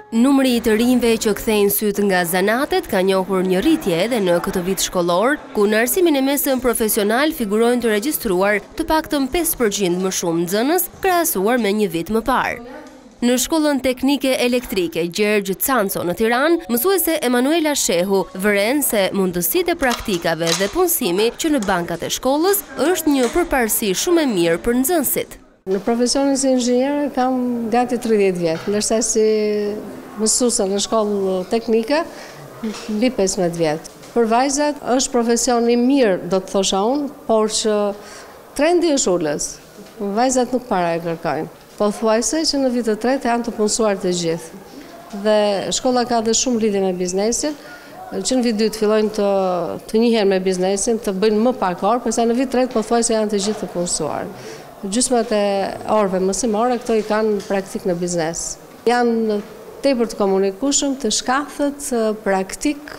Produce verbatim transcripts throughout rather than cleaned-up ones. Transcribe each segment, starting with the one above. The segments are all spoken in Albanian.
Numri i të rinjve që kthejnë syt nga zanatet ka njohur një rritje edhe në këtë vit shkollor, ku në arsimin e mesëm profesional figurojnë të regjistruar të paktën pesë përqind më shumë nxënës krahasuar me një vit më parë. Në shkollën teknike elektrike Gjergj Canco në Tiranë, mësuese Emanuela Shehu vëren se mundësitë e praktikave dhe punësimi që në bankat e shkollës është një përparësi shumë e mirë për nxënësit. Në profesionin si inxhinier kam gati tridhjetë vjet, ndërsa si mësuese në shkollë teknike mbi pesëmbëdhjetë vjet. Për vajzat është profesion i mirë, do të thosha unë, por që trendi është ulës. Vajzat nuk para e kërkojnë. Po thuajse që në vitin e tretë janë të punësuar të gjithë. Dhe shkolla ka dhe shumë lidhje me biznesin, që në vit dytë fillojnë të, të njihen me biznesin, të bëjnë më pak orë, përsa në vit tretë po thuajse janë të gjithë të punësuar. Gjysmat e orëve mësimore, këto i kanë praktik në biznes. Janë tepër të komunikueshëm, të shkathët, praktik,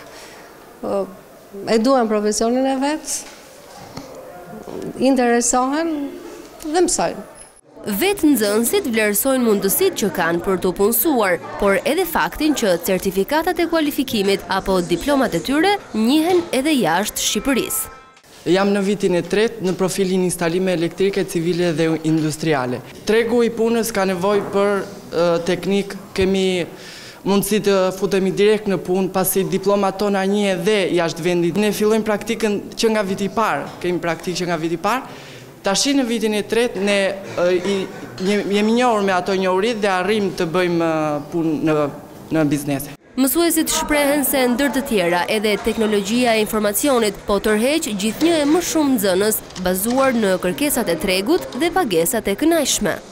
e duan profesionin e vetë, interesohen dhe mësojnë. Vetë nxënësit vlerësojnë mundësitë që kanë për të punësuar, por edhe faktin që certifikatat e kualifikimit apo diplomat e tyre njihen edhe jashtë Shqipërisë. Jam në vitin e tretë në profilin instalime elektrike, civile dhe industriale. Tregu i punës ka nevojë për uh, teknik, kemi mundësi të futemi direkt në punë, pasi diplomat tona një edhe jashtë vendit. Ne fillojmë praktikën që nga viti i parë, kemi praktikë që nga viti i parë. Tashi në vitin e tretë ne uh, i, jemi njohur me ato njohurit dhe arrim të bëjmë uh, punë në, në biznese. Mësuesit shprehen se ndër të tjera edhe teknologjia e informacionit po tërheq gjithnjë e më shumë nxënës bazuar në kërkesat e tregut dhe pagesat e kënaqshme.